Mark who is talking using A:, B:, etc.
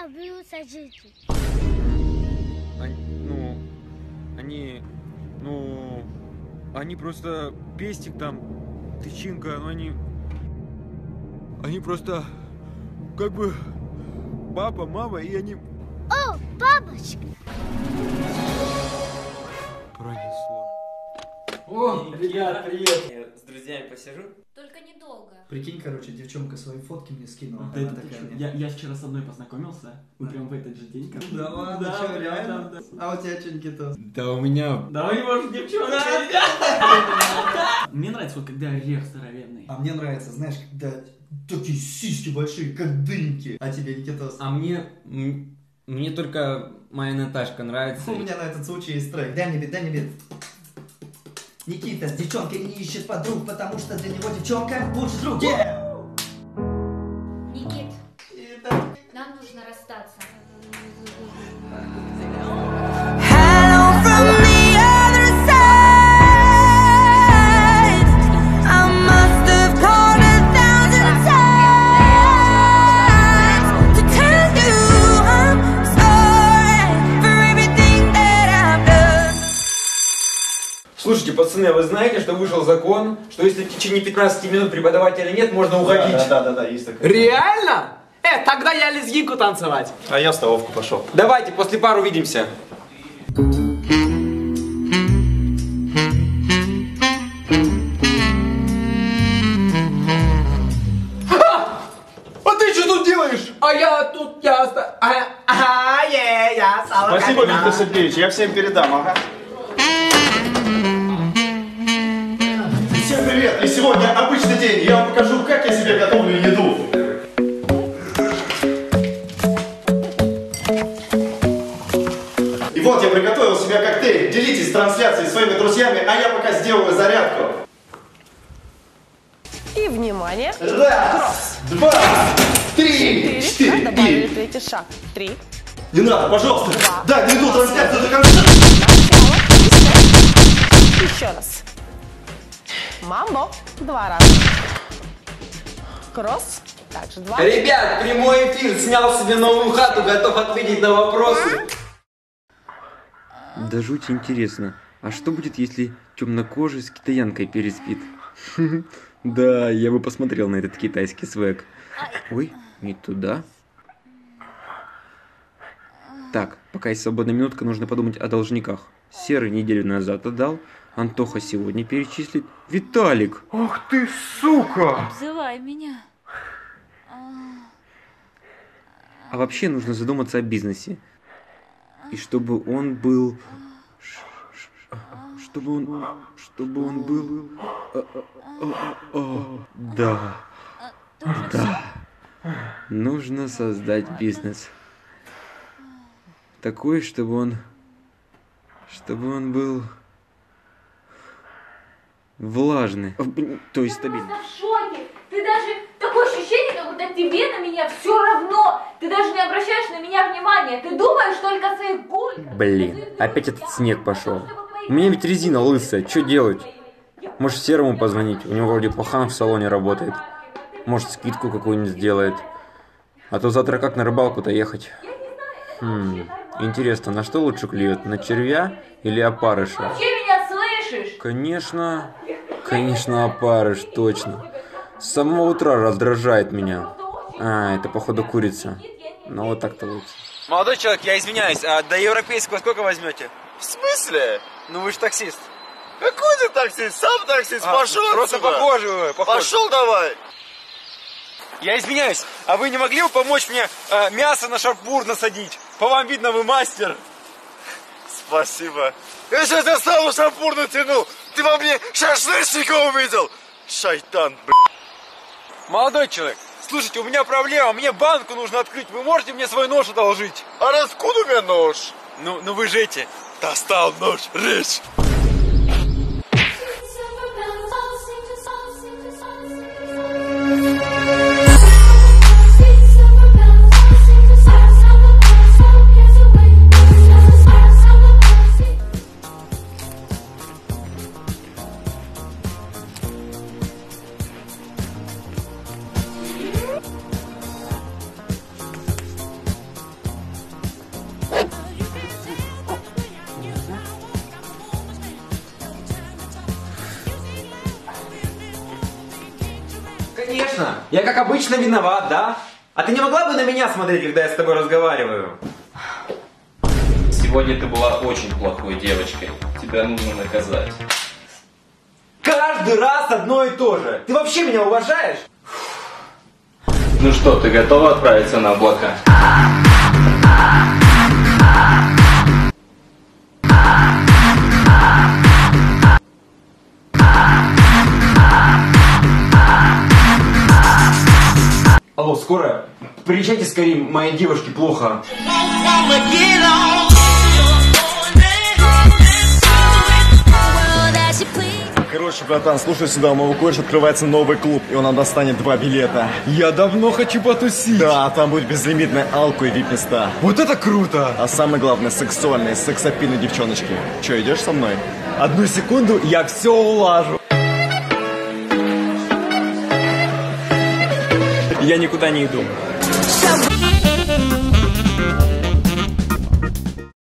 A: люблю сожителей.
B: Они просто пестик там, тычинка, но они просто как бы папа, мама, и они...
A: О, бабочка!
B: Пронесло.
C: О, ребят, привет! Я с друзьями посижу.
D: Только недолго.
E: Прикинь, короче, девчонка свои фотки мне скинула.
C: Да, я вчера с одной познакомился. Мы прям в этот же день.
E: Да ладно, что, реально?
C: Да.
E: А у тебя что, Никита?
B: Да у меня...
C: Да у него же девчонка. Мне нравится, вот когда орех здоровенный.
E: А мне нравится, знаешь, когда такие сиськи большие, как дыньки. А тебе, Никитос?
F: А мне только моя Наташка нравится.
E: У меня на этот случай есть трек. Дай мне бит. Никита с девчонкой не ищет подруг, потому что для него девчонка лучше друг.
D: Никит, нам нужно расстаться.
B: Слушайте, пацаны, а вы знаете, что вышел закон, что если в течение 15 минут преподавателя нет, можно уходить?
G: Да, есть такое.
C: Реально? Тогда я лезгинку танцевать.
G: А я в столовку пошел.
B: Давайте, после пар увидимся. А ты что тут делаешь?
C: А я тут, я стал.
G: Спасибо, Виктор Сергеевич, я всем передам, ага. Всем привет! И сегодня обычный день. Я вам покажу, как я себе готовлю еду. И вот я приготовил себе коктейль. Делитесь трансляцией своими друзьями, а я пока сделаю зарядку.
H: И внимание.
G: Раз, два, три, четыре.
H: Добавили третий шаг. 3.
G: Не надо, пожалуйста.
H: Два.
G: Дай доведу трансляцию до конца.
H: Еще раз. Мамбо. 2 раза. Кросс. Также 2.
F: Ребят, прямой эфир, снял себе новую хату, готов ответить на вопросы.
B: Да жуть интересно. А что будет, если темнокожий с китаянкой переспит? Да, я бы посмотрел на этот китайский свек. Ой, не туда. Так, пока есть свободная минутка, нужно подумать о должниках. Серый неделю назад отдал, Антоха сегодня перечислит, Виталик. Ах ты, сука!
D: Обзывай меня.
B: А вообще нужно задуматься о бизнесе. И чтобы он был... Чтобы он был... Да. Да. Нужно создать бизнес. Такой, чтобы он был влажный, то есть стабильный.
D: Я в шоке. Ты даже такое ощущение, как будто тебе на меня все равно. Ты даже не обращаешь на меня внимания. Ты думаешь только о своих гульках.
B: Блин, опять этот снег пошел. У меня ведь резина лысая, что делать? Может, Серому позвонить? У него вроде пахан в салоне работает. Может, скидку какую-нибудь сделает. А то завтра как на рыбалку-то ехать? Интересно, на что лучше клюет? На червя или опарыша?
D: Вообще меня слышишь?
B: Конечно, опарыш, точно. С самого утра раздражает меня. А, это походу курица. Ну вот так-то лучше.
I: Молодой человек, я извиняюсь, а до европейского сколько возьмете?
G: В смысле?
I: Ну вы же таксист.
G: Какой ты таксист? Сам таксист, пошел
I: Просто
G: отсюда.
I: похоже.
G: Пошел давай.
I: Я извиняюсь, а вы не могли бы помочь мне мясо на шампур насадить? По вам видно, вы мастер.
G: Спасибо. Я сейчас я сам шампур натянул. Ты во мне шашлычника увидел? Шайтан,
I: Молодой человек, слушайте, у меня проблема, мне банку нужно открыть. Вы можете мне свой нож одолжить?
G: А откуда у меня нож?
I: Ну вы же эти.
G: Достал нож, речь.
I: конечно. Я как обычно виноват, да? А ты не могла бы на меня смотреть, когда я с тобой разговариваю?
J: Сегодня ты была очень плохой девочкой. Тебя нужно наказать.
I: Каждый раз одно и то же. Ты вообще меня уважаешь?
J: Ну что, ты готова отправиться на облака?
I: Алло, скоро? Приезжайте скорее, моей девушке плохо.
G: Короче, братан, слушай сюда, у моего кореша открывается новый клуб, и он нам достанет 2 билета.
I: Я давно хочу потусить.
G: Да, там будет безлимитная алко и вип-места.
I: Вот это круто!
G: А самое главное, сексуальные, сексапильные девчоночки. Че, идешь со мной?
I: Одну секунду, я все улажу.
B: Я никуда не иду.